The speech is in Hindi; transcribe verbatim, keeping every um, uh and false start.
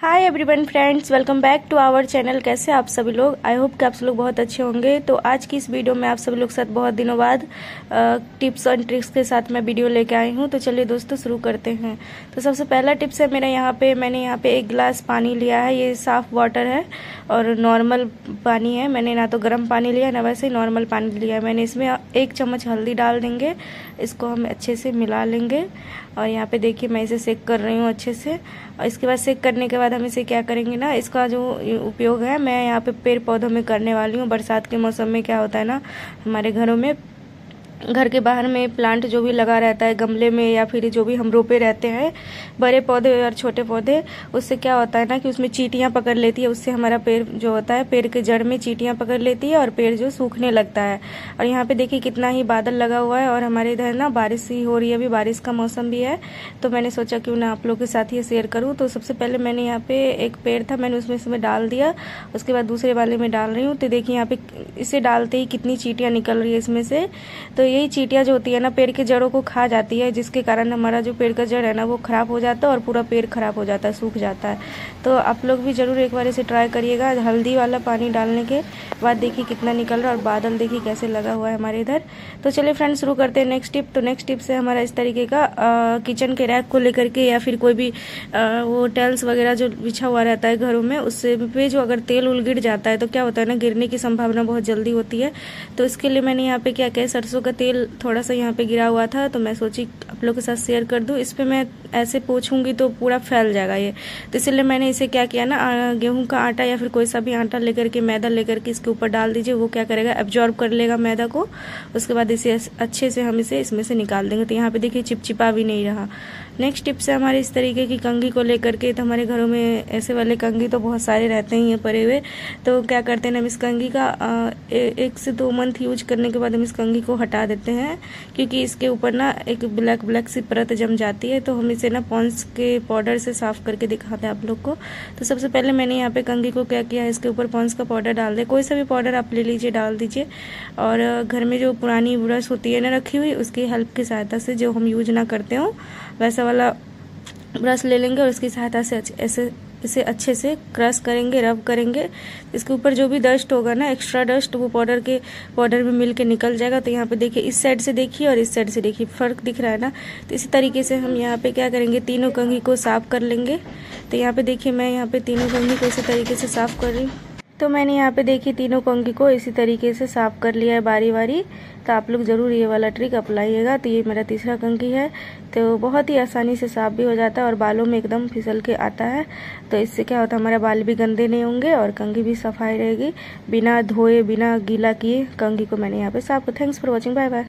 Hi everyone friends, welcome back to our channel. कैसे आप सभी लोग? आई होप कि आप सब लोग बहुत अच्छे होंगे। तो आज की इस वीडियो में आप सभी लोग के साथ बहुत दिनों बाद टिप्स और ट्रिक्स के साथ मैं वीडियो लेके आई हूँ। तो चलिए दोस्तों शुरू करते हैं। तो सबसे पहला टिप्स है मेरा, यहाँ पे मैंने यहाँ पे एक गिलास पानी लिया है। ये साफ वाटर है और नॉर्मल पानी है। मैंने ना तो गर्म पानी लिया ना वैसे ही नॉर्मल पानी लिया है। मैंने इसमें एक चम्मच हल्दी डाल देंगे, इसको हम अच्छे से मिला लेंगे। और यहाँ पे देखिए मैं इसे सेक कर रही हूँ अच्छे से। और इसके बाद सेक करने के बाद हम इसे क्या करेंगे ना, इसका जो उपयोग है मैं यहाँ पे पेड़ पौधों में करने वाली हूँ। बरसात के मौसम में क्या होता है ना, हमारे घरों में घर के बाहर में प्लांट जो भी लगा रहता है गमले में या फिर जो भी हम रोपे रहते हैं बड़े पौधे और छोटे पौधे, उससे क्या होता है ना कि उसमें चींटियां पकड़ लेती है। उससे हमारा पेड़ जो होता है, पेड़ के जड़ में चींटियां पकड़ लेती है और पेड़ जो सूखने लगता है। और यहाँ पे देखिए कितना ही बादल लगा हुआ है और हमारे इधर ना बारिश ही हो रही है, अभी बारिश का मौसम भी है। तो मैंने सोचा क्यों ना आप लोग के साथ ही शेयर करूँ। तो सबसे पहले मैंने यहाँ पे एक पेड़ था, मैंने उसमें इसमें डाल दिया। उसके बाद दूसरे वाले में डाल रही हूँ। तो देखिए यहाँ पे इसे डालते ही कितनी चींटियां निकल रही है इसमें से। तो यही चींटियां जो होती है ना पेड़ के जड़ों को खा जाती है, जिसके कारण हमारा जो पेड़ का जड़ है ना वो खराब हो जाता है और पूरा पेड़ खराब हो जाता है, सूख जाता है। तो आप लोग भी जरूर एक बार इसे ट्राई करिएगा। हल्दी वाला पानी डालने के बाद देखिए कितना निकल रहा है और बादल देखिए कैसे लगा हुआ है हमारे इधर। तो चलिए फ्रेंड्स शुरू करते हैं नेक्स्ट टिप। तो नेक्स्ट टिप से हमारा इस तरीके का आ, किचन के रैक को लेकर के या फिर कोई भी आ, वो टाइल्स वगैरह जो बिछा हुआ रहता है घरों में, उससे पे जो अगर तेल उल गिर जाता है तो क्या होता है ना, गिरने की संभावना बहुत जल्दी होती है। तो इसके लिए मैंने यहाँ पे क्या क्या सरसों का तेल थोड़ा सा यहाँ पे गिरा हुआ था, तो मैं सोची आप लोग के साथ शेयर कर दूं। इस पे मैं ऐसे पोंछूंगी तो पूरा फैल जाएगा ये। तो इसलिए मैंने इसे क्या किया ना, गेहूं का आटा या फिर कोई सा भी आटा लेकर के, मैदा लेकर के इसके ऊपर डाल दीजिए। वो क्या करेगा, एब्जॉर्ब कर लेगा मैदा को। उसके बाद इसे अच्छे से हम इसे इसमें से निकाल देंगे। तो यहाँ पे देखिए चिपचिपा भी नहीं रहा। नेक्स्ट टिप्स है हमारे इस तरीके की कंघी को लेकर के। तो हमारे घरों में ऐसे वाले कंघी तो बहुत सारे रहते ही हैं पड़े हुए। तो क्या करते हैं हम इस कंघी का ए, एक से दो मंथ यूज करने के बाद हम इस कंघी को हटा देते हैं, क्योंकि इसके ऊपर ना एक ब्लैक ब्लैक सी परत जम जाती है। तो हम इसे ना पॉन्ड्स के पाउडर से साफ करके दिखाते हैं आप लोग को। तो सबसे पहले मैंने यहाँ पे कंघी को क्या किया है, इसके ऊपर पॉन्ड्स का पाउडर डाल दे। कोई सा भी पाउडर आप ले लीजिए, डाल दीजिए। और घर में जो पुरानी ब्रश होती है ना रखी हुई, उसकी हेल्प की सहायता से, जो हम यूज ना करते हो वैसा वाला ब्रश ले लेंगे और उसकी सहायता से ऐसे इसे अच्छे से क्रश करेंगे, रब करेंगे। इसके ऊपर जो भी डस्ट होगा ना, एक्स्ट्रा डस्ट, वो पाउडर के पाउडर में मिल के निकल जाएगा। तो यहाँ पे देखिए इस साइड से देखिए और इस साइड से देखिए फर्क दिख रहा है ना। तो इसी तरीके से हम यहाँ पे क्या करेंगे, तीनों कंघी को साफ कर लेंगे। तो यहाँ पे देखिए मैं यहाँ पे तीनों कंघी को इसी तरीके से साफ कर रही हूँ। तो मैंने यहाँ पे देखिए तीनों कंघी को इसी तरीके से साफ कर लिया है बारी बारी। तो आप लोग ज़रूर ये वाला ट्रिक अप्लाइएगा। तो ये मेरा तीसरा कंघी है, तो बहुत ही आसानी से साफ भी हो जाता है और बालों में एकदम फिसल के आता है। तो इससे क्या होता है, हमारे बाल भी गंदे नहीं होंगे और कंघी भी सफाई रहेगी। बिना धोए बिना गीला किए कंघी को मैंने यहाँ पे साफ। Thanks for watching, bye bye.